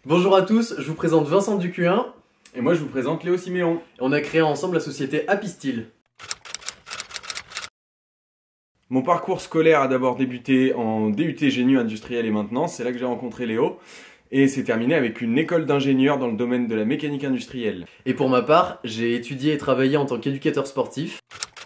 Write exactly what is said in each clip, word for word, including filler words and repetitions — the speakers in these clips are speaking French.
Bonjour à tous, je vous présente Vincent du Q un. Et moi je vous présente Léo Siméon. On a créé ensemble la société Happystyle. Mon parcours scolaire a d'abord débuté en D U T Génie industriel et maintenance, c'est là que j'ai rencontré Léo. Et c'est terminé avec une école d'ingénieur dans le domaine de la mécanique industrielle. Et pour ma part, j'ai étudié et travaillé en tant qu'éducateur sportif.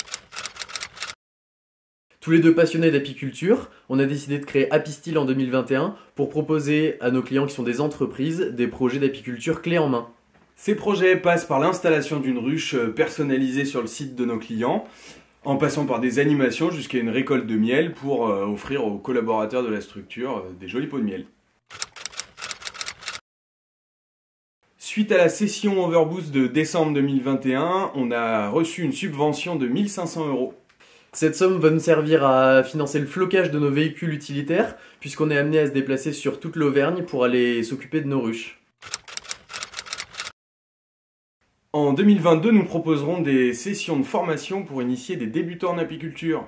Tous les deux passionnés d'apiculture, on a décidé de créer Happystyle en deux mille vingt et un pour proposer à nos clients qui sont des entreprises des projets d'apiculture clés en main. Ces projets passent par l'installation d'une ruche personnalisée sur le site de nos clients, en passant par des animations jusqu'à une récolte de miel pour euh, offrir aux collaborateurs de la structure euh, des jolis pots de miel. Suite à la session Overboost de décembre deux mille vingt et un, on a reçu une subvention de mille cinq cents euros. Cette somme va nous servir à financer le flocage de nos véhicules utilitaires, puisqu'on est amené à se déplacer sur toute l'Auvergne pour aller s'occuper de nos ruches. En deux mille vingt-deux, nous proposerons des sessions de formation pour initier des débutants en apiculture.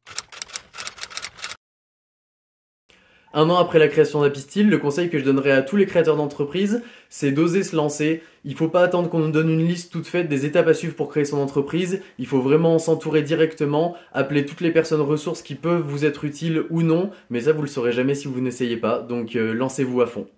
Un an après la création d'Happystyle, le conseil que je donnerais à tous les créateurs d'entreprise, c'est d'oser se lancer. Il ne faut pas attendre qu'on nous donne une liste toute faite des étapes à suivre pour créer son entreprise. Il faut vraiment s'entourer directement, appeler toutes les personnes ressources qui peuvent vous être utiles ou non, mais ça vous le saurez jamais si vous n'essayez pas, donc euh, lancez-vous à fond.